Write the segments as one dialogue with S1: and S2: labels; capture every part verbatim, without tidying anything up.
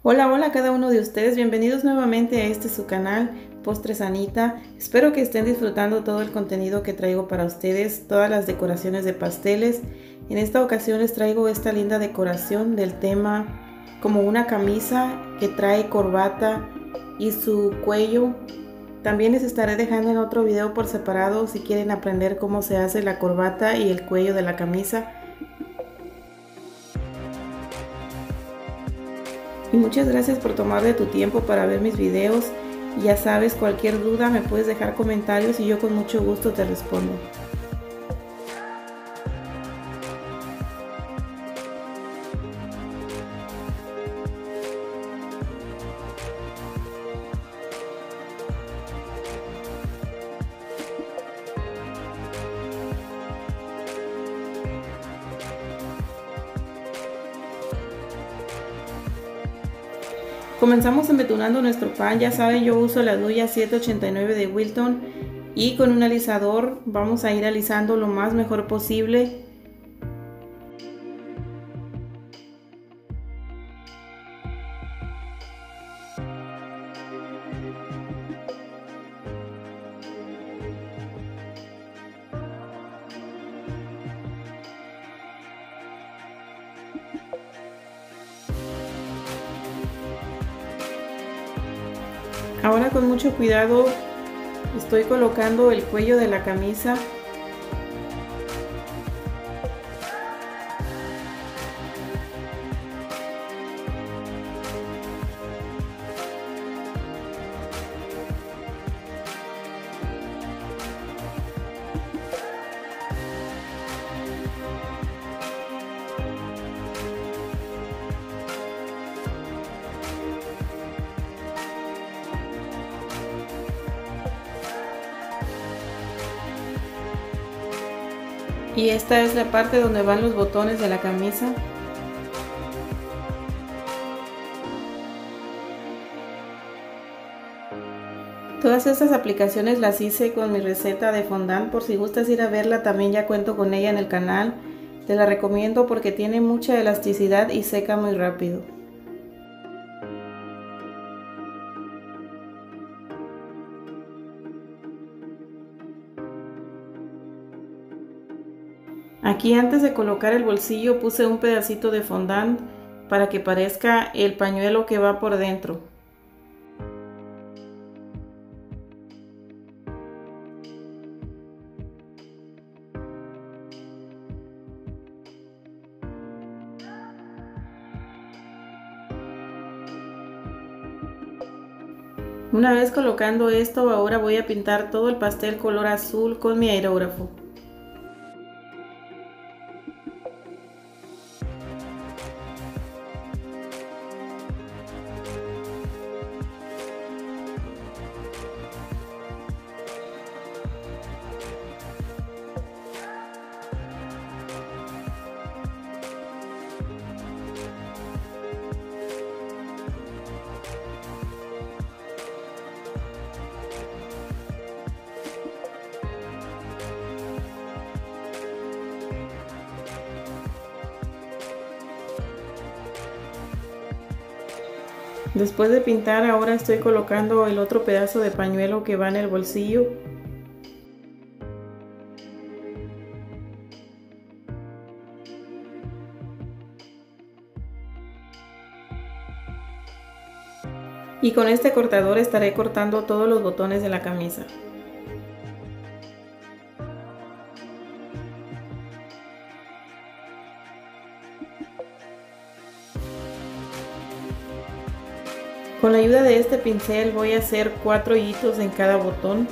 S1: Hola, hola a cada uno de ustedes, bienvenidos nuevamente a este su canal, Postres Anita. Espero que estén disfrutando todo el contenido que traigo para ustedes, todas las decoraciones de pasteles. En esta ocasión les traigo esta linda decoración del tema como una camisa que trae corbata y su cuello. También les estaré dejando en otro video por separado si quieren aprender cómo se hace la corbata y el cuello de la camisa. Y muchas gracias por tomar de tu tiempo para ver mis videos. Ya sabes, cualquier duda me puedes dejar comentarios y yo con mucho gusto te respondo. Comenzamos embetunando nuestro pan. Ya saben, yo uso la Duya siete ochenta y nueve de Wilton y con un alisador vamos a ir alisando lo más mejor posible. Ahora con mucho cuidado estoy colocando el cuello de la camisa. Y esta es la parte donde van los botones de la camisa. Todas estas aplicaciones las hice con mi receta de fondant. Por si gustas ir a verla, también ya cuento con ella en el canal. Te la recomiendo porque tiene mucha elasticidad y seca muy rápido. Aquí antes de colocar el bolsillo puse un pedacito de fondant para que parezca el pañuelo que va por dentro. Una vez colocando esto, ahora voy a pintar todo el pastel color azul con mi aerógrafo. Después de pintar, ahora estoy colocando el otro pedazo de pañuelo que va en el bolsillo. Y con este cortador estaré cortando todos los botones de la camisa. Con la ayuda de este pincel voy a hacer cuatro hoyitos en cada botón.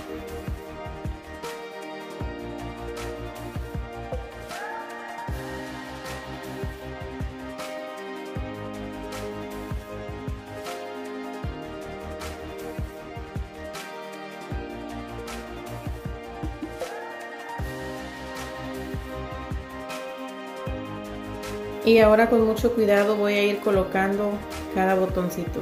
S1: Y ahora con mucho cuidado voy a ir colocando cada botoncito.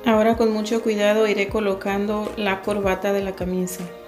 S1: Ahora con mucho cuidado iré colocando la corbata de la camisa.